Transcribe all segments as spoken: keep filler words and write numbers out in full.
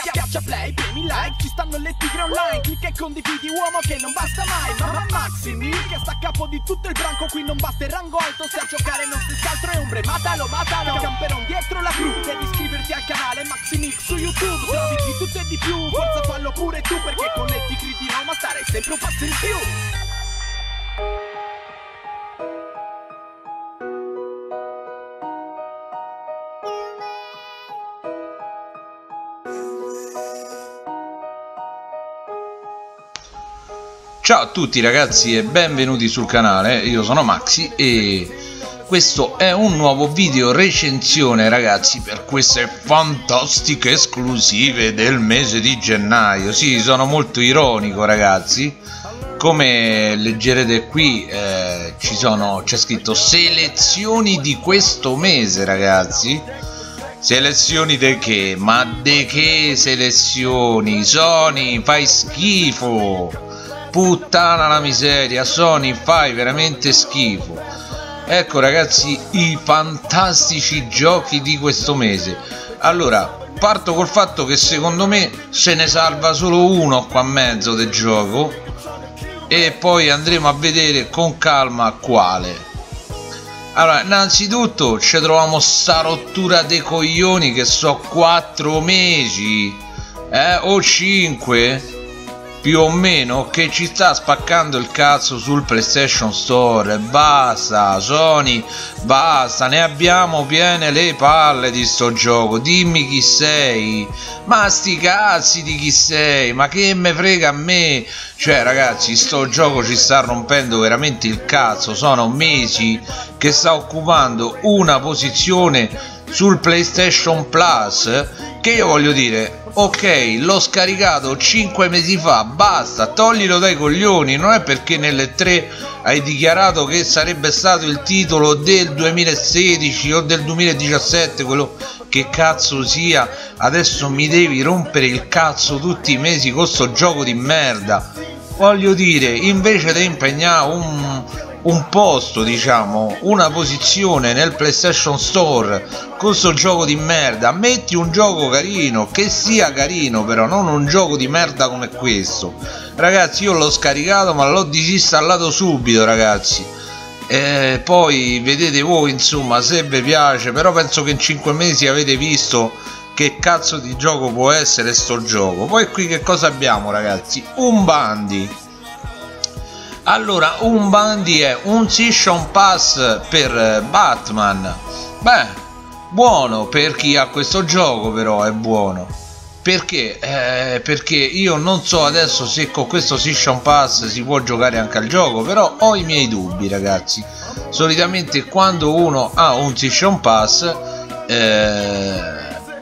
Schiaccia play, premi like, ci stanno le tigre online. Clicca e condividi, uomo che non basta mai. Mamma Maximil che sta a capo di tutto il branco. Qui non basta il rango alto, se a giocare non si scaltro e ombre. Matalo, matalo, camperon dietro la cru. Devi iscriverti al canale Maximil su YouTube. Trovi di tutto e di più, forza fallo pure tu. Perché con le tigre di Roma starei sempre un passo in più. Ciao a tutti ragazzi e benvenuti sul canale, io sono Maxi e questo è un nuovo video recensione ragazzi per queste fantastiche esclusive del mese di gennaio. Sì, sono molto ironico ragazzi, come leggerete qui eh, ci sono, c'è scritto selezioni di questo mese ragazzi. Selezioni de che? Ma de che selezioni? Sony, fai schifo! Puttana la miseria, Sony, fai veramente schifo. Ecco ragazzi i fantastici giochi di questo mese. Allora parto col fatto che secondo me se ne salva solo uno qua a mezzo del gioco e poi andremo a vedere con calma quale. Allora innanzitutto ci troviamo sta rottura dei coglioni che so quattro mesi eh, o cinque più o meno che ci sta spaccando il cazzo sul PlayStation Store. Basta Sony, basta, ne abbiamo piene le palle di sto gioco. Dimmi chi sei, ma sti cazzi di chi sei, ma che me frega a me. Cioè ragazzi sto gioco ci sta rompendo veramente il cazzo. Sono mesi che sta occupando una posizione sul PlayStation Plus che io voglio dire, ok, l'ho scaricato cinque mesi fa, basta, toglilo dai coglioni. Non è perché nelle tre hai dichiarato che sarebbe stato il titolo del duemilasedici o del duemiladiciassette, quello che cazzo sia, adesso mi devi rompere il cazzo tutti i mesi con sto gioco di merda. Voglio dire, invece di impegnare un, un posto, diciamo, una posizione nel PlayStation Store con sto gioco di merda, metti un gioco carino, che sia carino però, non un gioco di merda come questo. Ragazzi io l'ho scaricato ma l'ho disinstallato subito ragazzi, e poi vedete voi insomma se vi piace, però penso che in cinque mesi avete visto che cazzo di gioco può essere sto gioco. Poi qui che cosa abbiamo ragazzi? Un Bundy. Allora un Bundy è un Season Pass per Batman. Beh, buono per chi ha questo gioco, però è buono perché eh, perché io non so adesso se con questo Season Pass si può giocare anche al gioco, però ho i miei dubbi ragazzi. Solitamente quando uno ha un Season Pass eh,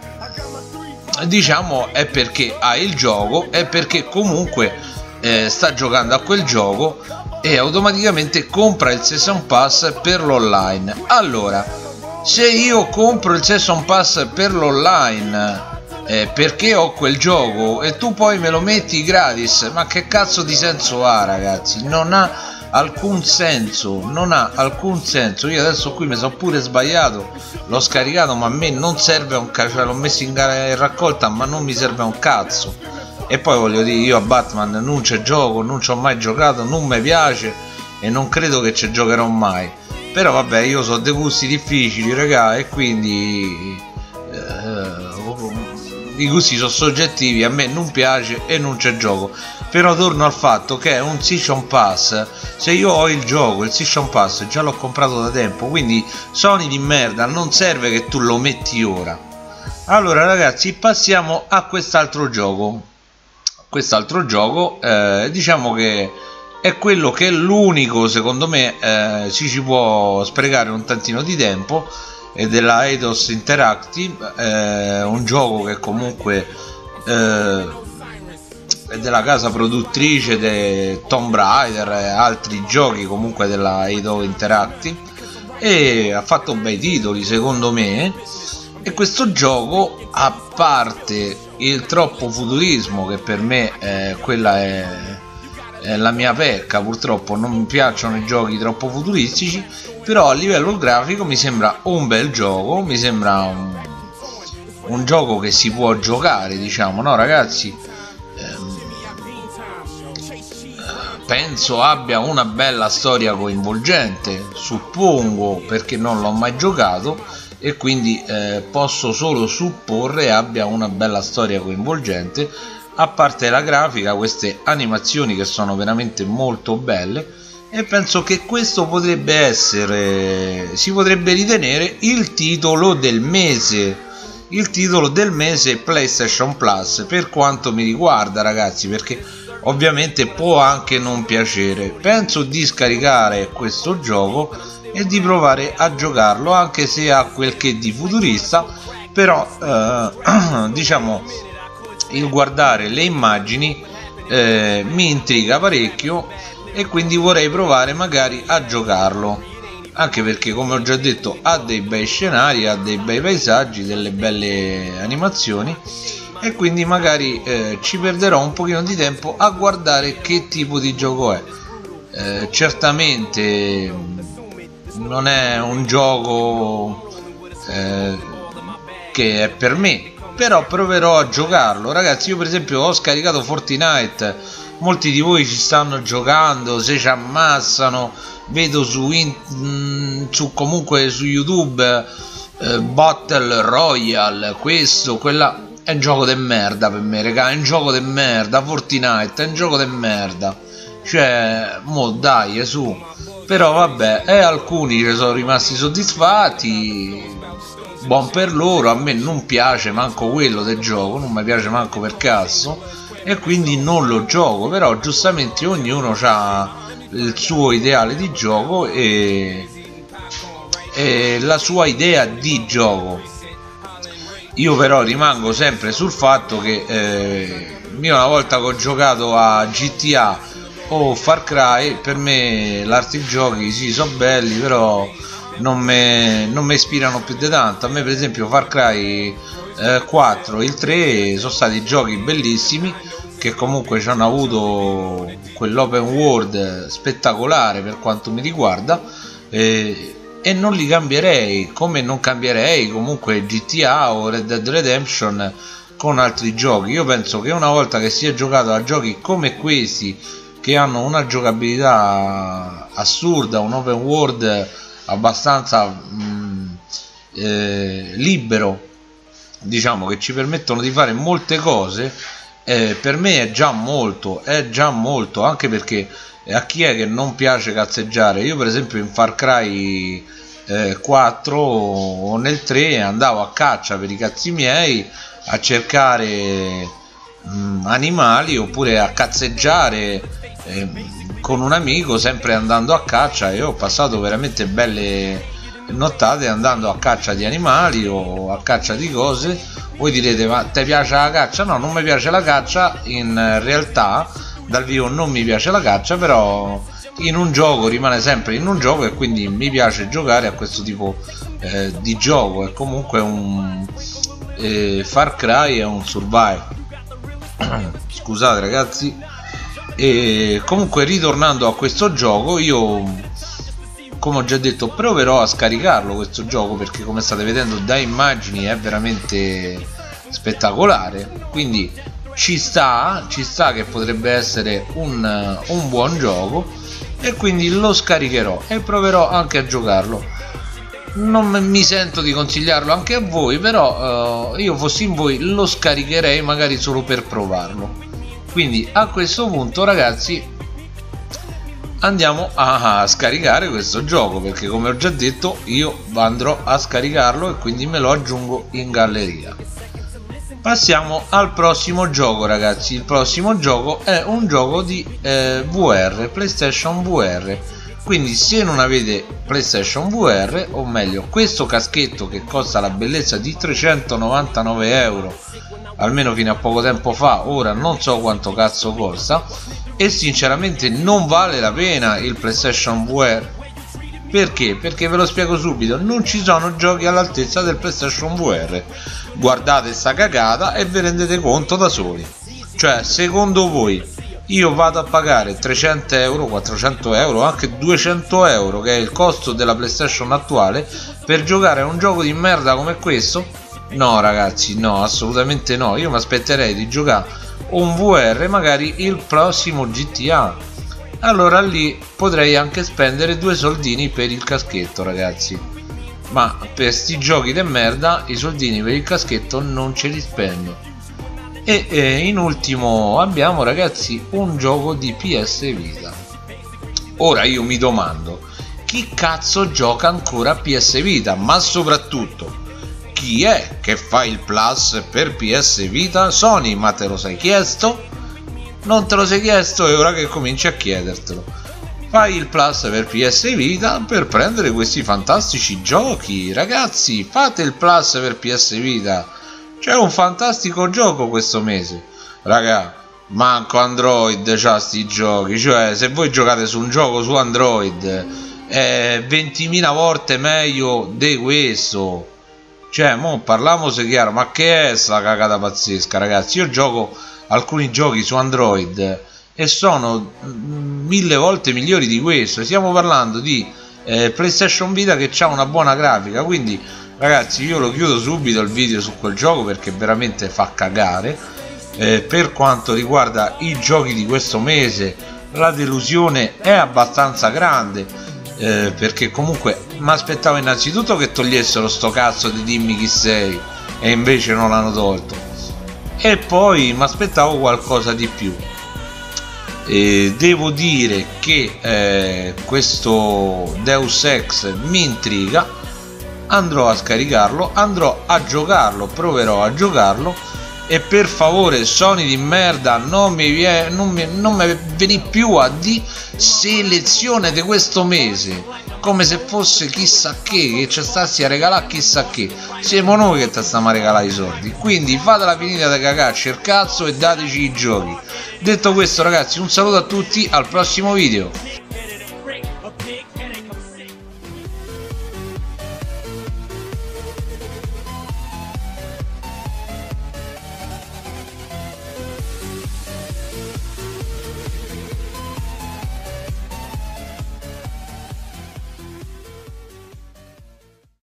diciamo è perché ha il gioco, è perché comunque eh, sta giocando a quel gioco e automaticamente compra il Season Pass per l'online. Allora se io compro il Season Pass per l'online eh, perché ho quel gioco e tu poi me lo metti gratis, ma che cazzo di senso ha ragazzi? Non ha alcun senso, non ha alcun senso. Io adesso qui mi sono pure sbagliato, l'ho scaricato ma a me non serve un cazzo, cioè l'ho messo in, in raccolta ma non mi serve un cazzo. E poi voglio dire, io a Batman non c'è gioco, non ci ho mai giocato, non mi piace e non credo che ci giocherò mai. Però vabbè, io so dei gusti difficili raga e quindi eh, i gusti sono soggettivi, a me non piace e non c'è gioco. Però torno al fatto che è un Season Pass, se io ho il gioco, il Season Pass già l'ho comprato da tempo, quindi Sony di merda, non serve che tu lo metti ora. Allora ragazzi passiamo a quest'altro gioco. Quest'altro gioco eh, diciamo che è quello che è l'unico secondo me eh, si ci può sprecare un tantino di tempo, è della Eidos Interactive, eh, un gioco che comunque eh, è della casa produttrice di Tomb Raider e altri giochi comunque della Eidos Interactive e ha fatto bei titoli secondo me. E questo gioco, a parte il troppo futurismo che per me eh, quella è, è la mia pecca, purtroppo non mi piacciono i giochi troppo futuristici, però a livello grafico mi sembra un bel gioco, mi sembra un, un gioco che si può giocare, diciamo, no ragazzi? Ehm, penso abbia una bella storia coinvolgente, suppongo, perché non l'ho mai giocato, e quindi eh, posso solo supporre abbia una bella storia coinvolgente. A parte la grafica, queste animazioni che sono veramente molto belle, e penso che questo potrebbe essere, si potrebbe ritenere il titolo del mese, il titolo del mese PlayStation Plus, per quanto mi riguarda ragazzi, perché ovviamente può anche non piacere. Penso di scaricare questo gioco e di provare a giocarlo, anche se ha quel che di futurista, però eh, diciamo il guardare le immagini eh, mi intriga parecchio, e quindi vorrei provare magari a giocarlo, anche perché, come ho già detto, ha dei bei scenari, ha dei bei paesaggi, delle belle animazioni, e quindi magari eh, ci perderò un pochino di tempo a guardare che tipo di gioco è. Eh, certamente non è un gioco eh, che è per me, però proverò a giocarlo ragazzi. Io per esempio ho scaricato Fortnite, molti di voi ci stanno giocando, se ci ammassano, vedo su, in, su comunque su YouTube eh, Battle Royale, questo, quella. È un gioco de merda per me, raga, è un gioco de merda. Fortnite è un gioco de merda, cioè, mo dai, su. Però vabbè, e alcuni ci sono rimasti soddisfatti, buon per loro. A me non piace manco quello del gioco, non mi piace manco per cazzo, e quindi non lo gioco. Però giustamente ognuno ha il suo ideale di gioco e, e la sua idea di gioco. Io però rimango sempre sul fatto che eh, io una volta che ho giocato a G T A o Far Cry, per me l'arte giochi sì sono belli, però non mi ispirano più di tanto. A me per esempio Far Cry eh, quattro, il tre sono stati giochi bellissimi, che comunque ci hanno avuto quell'open world spettacolare per quanto mi riguarda, eh, e non li cambierei, come non cambierei comunque G T A o Red Dead Redemption con altri giochi. Io penso che una volta che si è giocato a giochi come questi, che hanno una giocabilità assurda, un open world abbastanza mh, eh, libero, diciamo, che ci permettono di fare molte cose, eh, per me è già molto, è già molto, anche perché a chi è che non piace cazzeggiare? Io per esempio in Far Cry eh, quattro o nel tre andavo a caccia per i cazzi miei, a cercare mh, animali, oppure a cazzeggiare eh, con un amico, sempre andando a caccia, e ho passato veramente belle nottate andando a caccia di animali o a caccia di cose. Voi direte, ma ti piace la caccia? No, non mi piace la caccia, in realtà dal vivo non mi piace la caccia, però in un gioco rimane sempre in un gioco, e quindi mi piace giocare a questo tipo eh, di gioco. È comunque un eh, Far Cry è un survival. Scusate ragazzi. E comunque, ritornando a questo gioco, io, come ho già detto, proverò a scaricarlo questo gioco, perché come state vedendo da immagini è veramente spettacolare, quindi ci sta, ci sta che potrebbe essere un, un buon gioco, e quindi lo scaricherò e proverò anche a giocarlo. Non mi sento di consigliarlo anche a voi, però uh, io fossi in voi lo scaricherei magari solo per provarlo. Quindi a questo punto ragazzi andiamo a, a scaricare questo gioco, perché come ho già detto io andrò a scaricarlo e quindi me lo aggiungo in galleria. Passiamo al prossimo gioco ragazzi. Il prossimo gioco è un gioco di eh, V R, PlayStation V R. Quindi se non avete PlayStation V R, o meglio questo caschetto che costa la bellezza di trecentonovantanove euro, almeno fino a poco tempo fa, ora non so quanto cazzo costa, e sinceramente non vale la pena il PlayStation V R. Perché? Perché ve lo spiego subito, non ci sono giochi all'altezza del PlayStation V R. Guardate sta cagata e vi rendete conto da soli. Cioè, secondo voi io vado a pagare trecento euro, quattrocento euro, anche duecento euro, che è il costo della PlayStation attuale, per giocare a un gioco di merda come questo? No ragazzi, no, assolutamente no. Io mi aspetterei di giocare un V R, magari il prossimo G T A. Allora lì potrei anche spendere due soldini per il caschetto, ragazzi. Ma per sti giochi de merda i soldini per il caschetto non ce li spendo. E eh, in ultimo abbiamo, ragazzi, un gioco di P S Vita. Ora io mi domando, chi cazzo gioca ancora P S Vita? Ma soprattutto, chi è che fa il plus per P S Vita? Sony, ma te lo sei chiesto? Non te lo sei chiesto e ora che cominci a chiedertelo. Fai il plus per P S Vita per prendere questi fantastici giochi. Ragazzi, fate il plus per P S Vita. C'è un fantastico gioco questo mese. Raga, manco Android c'ha sti giochi. Cioè, se voi giocate su un gioco su Android è ventimila volte meglio di questo. Cioè, mo parliamo se chiaro, ma che è sta cagata pazzesca, ragazzi? Io gioco alcuni giochi su Android e sono mille volte migliori di questo. Stiamo parlando di eh, PlayStation Vita che ha una buona grafica, quindi ragazzi io lo chiudo subito il video su quel gioco perché veramente fa cagare. Eh, per quanto riguarda i giochi di questo mese, la delusione è abbastanza grande, eh, perché comunque mi aspettavo innanzitutto che togliessero sto cazzo di dimmi chi sei e invece non l'hanno tolto, e poi mi aspettavo qualcosa di più. E devo dire che eh, questo Deus Ex mi intriga, andrò a scaricarlo, andrò a giocarlo, proverò a giocarlo. E per favore Sony di merda, non mi viene, non mi, non mi vieni più a di selezione di questo mese come se fosse chissà che che ci stassi a regalare chissà che. Siamo noi che ti stiamo a regalare i soldi, quindi fatela finita di cagarci il cazzo e dateci i giochi. Detto questo ragazzi, un saluto a tutti, al prossimo video.